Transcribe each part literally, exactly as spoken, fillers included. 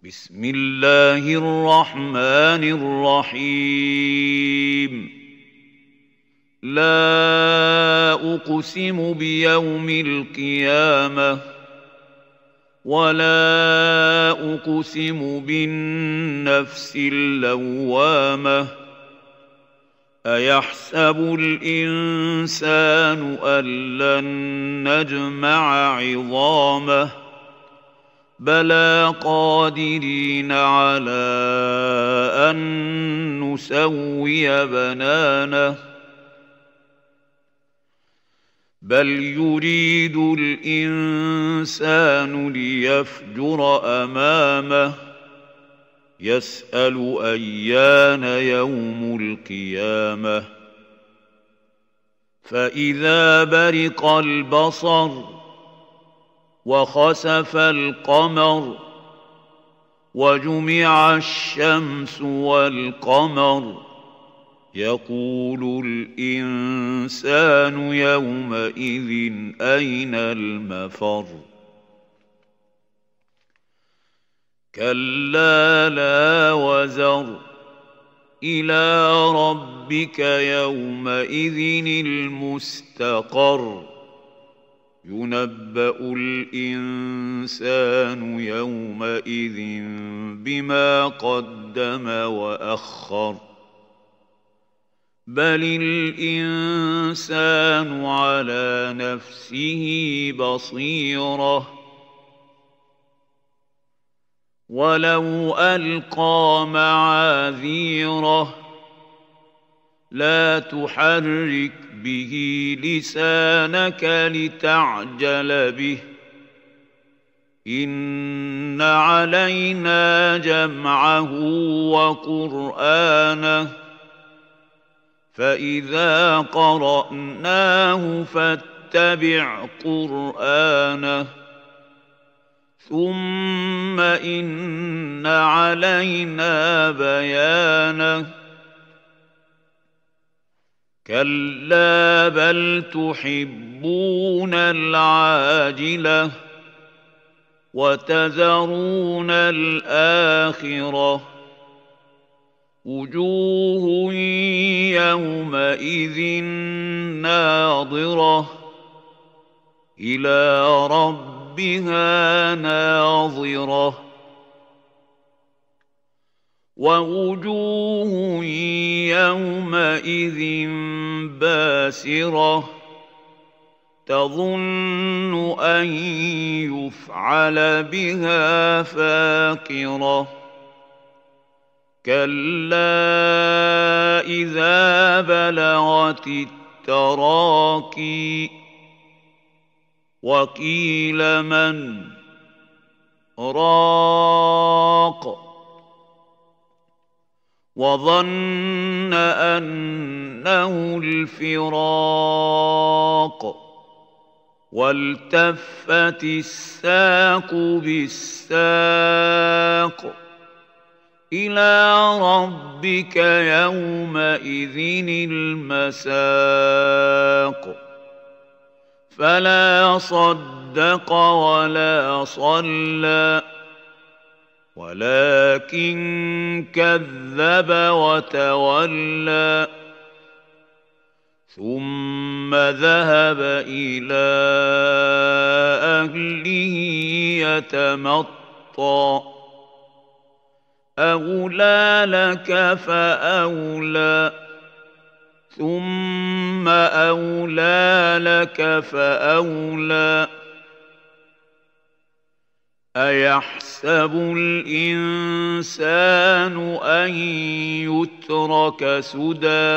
بسم الله الرحمن الرحيم لا أقسم بيوم القيامة ولا أقسم بالنفس اللوامة أيحسب الإنسان أن لن نجمع عظامه بلى قادرين على أن نسوي بنانه بل يريد الإنسان ليفجر أمامه يسأل أيان يوم القيامة فإذا برق البصر وخسف القمر وجمع الشمس والقمر يقول الإنسان يومئذ أين المفر كلا لا وزر إلى ربك يومئذ المستقر ينبأ الإنسان يومئذ بما قدم وأخر بل الإنسان على نفسه بصيرة ولو ألقى معاذيره لا تحرك به لسانك لتعجل به إن علينا جمعه وقرآنه فإذا قرأناه فاتبع قرآنه ثم إن علينا بيانه كلا بل تحبون العاجلة وتذرون الآخرة وجوه يومئذ ناظرة إلى ربها ناظرة ووجوه يومئذ باسرة تظن أن يفعل بها فاقرة كلا إذا بلغت التراقي وقيل من راق وظن أنه الفراق والتفت الساق بالساق إلى ربك يومئذ المساق فلا صدق ولا صلى ولكن كذب وتولى ثم ذهب إلى أهله يتمطى أولى لك فأولى ثم أولى لك فأولى أيحسب الإنسان أن يترك سدى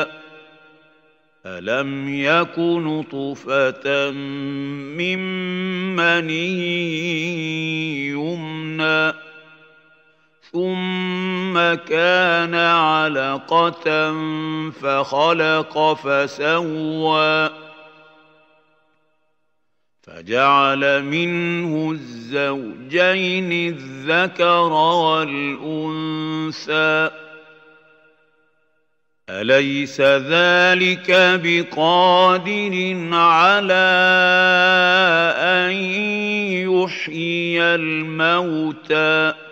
ألم يك نطفة من مني يمنى ثم كان علقة فخلق فسوى فجعل منه الزوجين الذكر والأنثى أليس ذلك بقادر على أن يحيي الموتى